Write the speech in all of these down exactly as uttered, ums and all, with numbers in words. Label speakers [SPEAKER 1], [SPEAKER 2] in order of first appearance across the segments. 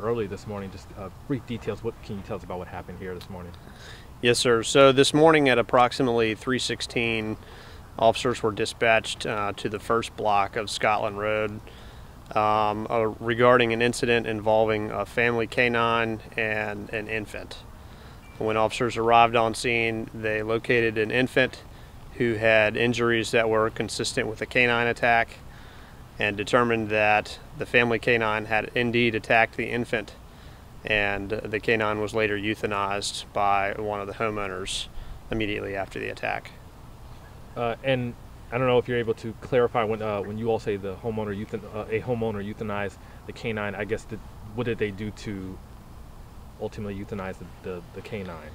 [SPEAKER 1] early this morning. Just uh, brief details. What can you tell us about what happened here this morning?
[SPEAKER 2] Yes, sir. So this morning at approximately three sixteen, officers were dispatched uh, to the first block of Scotland Road um, uh, regarding an incident involving a family canine and an infant. When officers arrived on scene, they located an infant who had injuries that were consistent with a canine attack and determined that the family canine had indeed attacked the infant, and the canine was later euthanized by one of the homeowners immediately after the attack.
[SPEAKER 1] Uh, and I don't know if you're able to clarify when uh, when you all say the homeowner euthan uh, a homeowner euthanized the canine. I guess did, what did they do to ultimately euthanize the, the, the canine?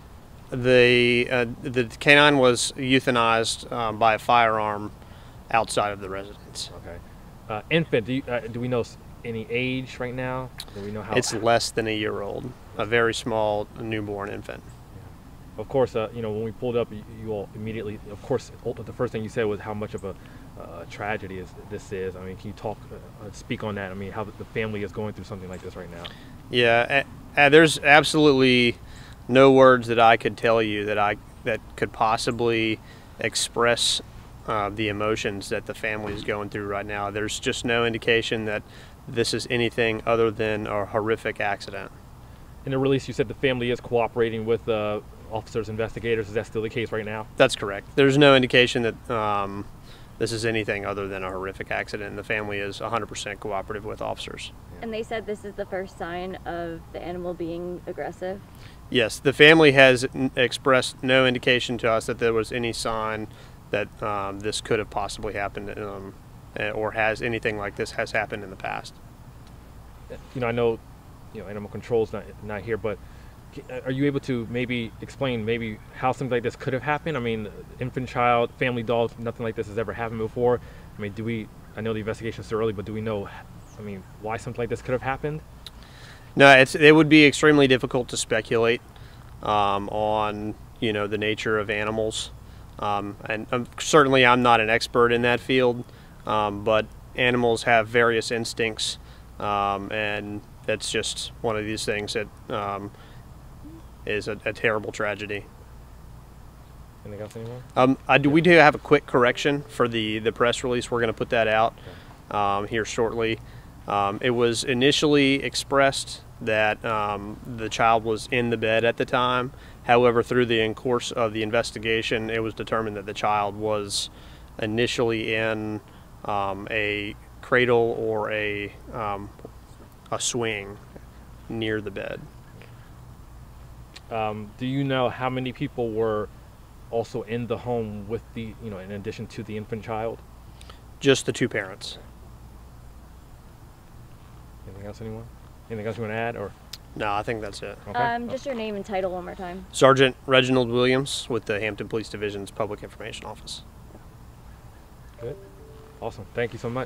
[SPEAKER 2] The uh, the canine was euthanized um, by a firearm outside of the residence.
[SPEAKER 1] Okay. Uh, infant. Do, you, uh, do we know any age right now? Do we know how?
[SPEAKER 2] It's less than a year old. A very small newborn infant.
[SPEAKER 1] Of course, uh, you know, when we pulled up, you, you all immediately, of course, the first thing you said was how much of a uh, tragedy is, this is. I mean, can you talk, uh, speak on that? I mean, how the family is going through something like this right now?
[SPEAKER 2] Yeah, uh, there's absolutely no words that I could tell you that I that could possibly express uh, the emotions that the family is going through right now. There's just no indication that this is anything other than a horrific accident.
[SPEAKER 1] In the release, you said the family is cooperating with uh, officers, investigators. Is that still the case right now?
[SPEAKER 2] That's correct. There's no indication that um, this is anything other than a horrific accident, and the family is one hundred percent cooperative with officers.
[SPEAKER 3] And they said this is the first sign of the animal being aggressive?
[SPEAKER 2] Yes, the family has expressed no indication to us that there was any sign that um, this could have possibly happened um, or has anything like this has happened in the past.
[SPEAKER 1] You know, I know, you know, animal control's not not here, but are you able to maybe explain maybe how something like this could have happened? I mean, infant child, family dog, nothing like this has ever happened before. I mean, do we, I know the investigation's still early, but do we know, I mean, why something like this could have happened?
[SPEAKER 2] No, it's, it would be extremely difficult to speculate um, on, you know, the nature of animals. Um, and um, certainly I'm not an expert in that field, um, but animals have various instincts, um, and that's just one of these things that um, is a, a terrible tragedy.
[SPEAKER 1] Anything else anymore?
[SPEAKER 2] Um, I do, we do have a quick correction for the, the press release. We're going to put that out um, here shortly. Um, it was initially expressed that um, the child was in the bed at the time. However, through the course of the investigation, it was determined that the child was initially in um, a cradle or a, um, a swing near the bed.
[SPEAKER 1] Um, do you know how many people were also in the home with the, you know, in addition to the infant child?
[SPEAKER 2] Just the two parents.
[SPEAKER 1] Anything else, anyone? Anything else you want to add, or?
[SPEAKER 2] No, I think that's it.
[SPEAKER 1] Okay.
[SPEAKER 3] Um, just your name and title one more time.
[SPEAKER 2] Sergeant Reginald Williams with the Hampton Police Division's Public Information Office.
[SPEAKER 1] Good. Awesome. Thank you so much.